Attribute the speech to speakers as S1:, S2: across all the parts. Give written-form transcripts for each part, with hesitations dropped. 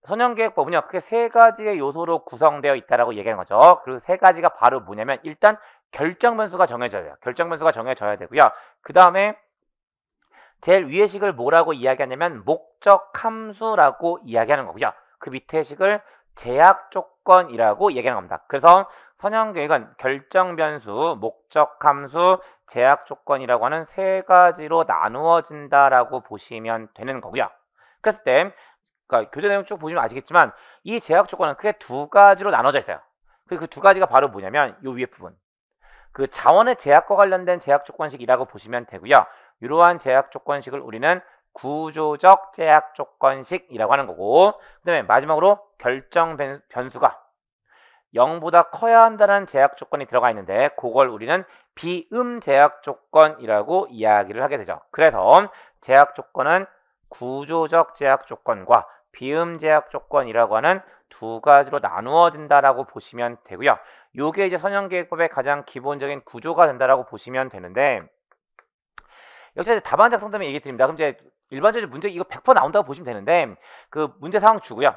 S1: 선형계획법은요, 크게 세 가지의 요소로 구성되어 있다라고 얘기하는 거죠. 그리고 세 가지가 바로 뭐냐면, 일단 결정 변수가 정해져야 돼요. 결정 변수가 정해져야 되고요. 그 다음에 제일 위의 식을 뭐라고 이야기하냐면 목적 함수라고 이야기하는 거고요. 그 밑에 식을 제약 조건이라고 얘기하는 겁니다. 그래서 선형계획은 결정 변수, 목적 함수, 제약 조건이라고 하는 세 가지로 나누어진다라고 보시면 되는 거고요. 그랬을 때 그러니까 교재 내용 쭉 보시면 아시겠지만 이 제약 조건은 크게 두 가지로 나눠져 있어요. 그 두 가지가 바로 뭐냐면 요 위에 부분. 그 자원의 제약과 관련된 제약 조건식이라고 보시면 되고요. 이러한 제약 조건식을 우리는 구조적 제약 조건식이라고 하는 거고, 그 다음에 마지막으로 결정 변수가 0보다 커야 한다는 제약 조건이 들어가 있는데 그걸 우리는 비음 제약 조건이라고 이야기를 하게 되죠. 그래서 제약 조건은 구조적 제약 조건과 비음 제약 조건이라고 하는 두 가지로 나누어진다라고 보시면 되고요. 요게 이제 선형계획법의 가장 기본적인 구조가 된다라고 보시면 되는데, 역시 답안 작성 때문에 얘기 드립니다. 그럼 이제 일반적으로 문제 이거 100% 나온다고 보시면 되는데, 그 문제 상황 주고요.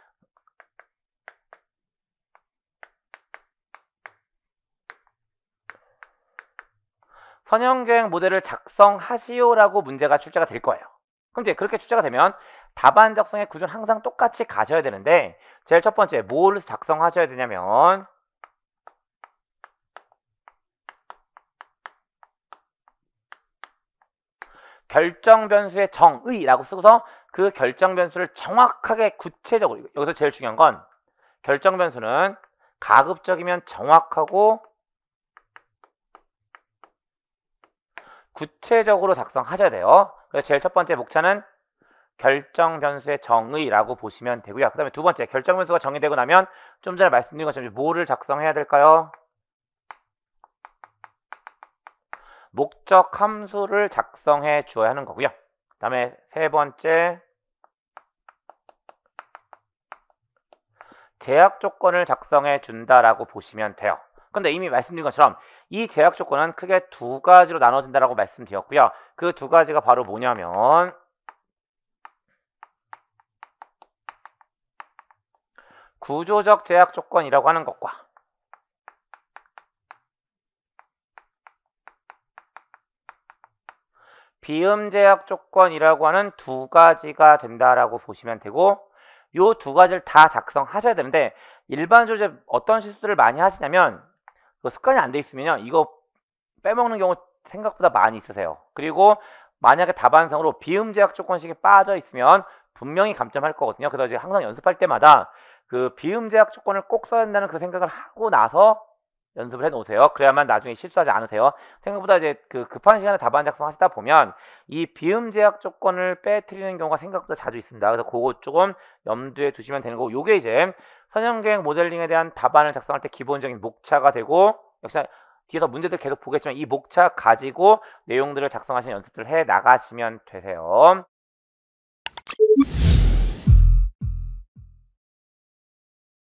S1: 선형계획 모델을 작성하시오라고 문제가 출제가 될 거예요. 그럼 이제 그렇게 출제가 되면 답안 작성의 구조는 항상 똑같이 가셔야 되는데, 제일 첫 번째 뭘 작성하셔야 되냐면 결정 변수의 정의라고 쓰고서 그 결정 변수를 정확하게 구체적으로, 여기서 제일 중요한 건 결정 변수는 가급적이면 정확하고 구체적으로 작성하셔야 돼요. 그래서 제일 첫 번째 목차는 결정 변수의 정의라고 보시면 되고요. 그 다음에 두 번째 결정 변수가 정의되고 나면 좀 전에 말씀드린 것처럼 뭐를 작성해야 될까요? 목적 함수를 작성해 주어야 하는 거고요. 그 다음에 세 번째 제약 조건을 작성해 준다라고 보시면 돼요. 근데 이미 말씀드린 것처럼 이 제약 조건은 크게 두 가지로 나눠진다라고 말씀드렸고요. 그 두 가지가 바로 뭐냐면 구조적 제약 조건이라고 하는 것과 비음 제약 조건이라고 하는 두 가지가 된다라고 보시면 되고, 요 두 가지를 다 작성하셔야 되는데, 일반적으로 이제 어떤 실수를 많이 하시냐면 습관이 안 돼 있으면요, 이거 빼먹는 경우 생각보다 많이 있으세요. 그리고 만약에 답안성으로 비음 제약 조건식이 빠져 있으면 분명히 감점할 거거든요. 그래서 이제 항상 연습할 때마다 그 비음 제약 조건을 꼭 써야 한다는 그 생각을 하고 나서 연습을 해 놓으세요. 그래야만 나중에 실수하지 않으세요. 생각보다 이제 그 급한 시간에 답안 작성하시다 보면 이 비음 제약 조건을 빼뜨리는 경우가 생각보다 자주 있습니다. 그래서 그거 조금 염두에 두시면 되는 거고, 요게 이제 선형계획 모델링에 대한 답안을 작성할 때 기본적인 목차가 되고, 역시나 뒤에서 문제들 계속 보겠지만 이 목차 가지고 내용들을 작성하시는 연습들을 해 나가시면 되세요.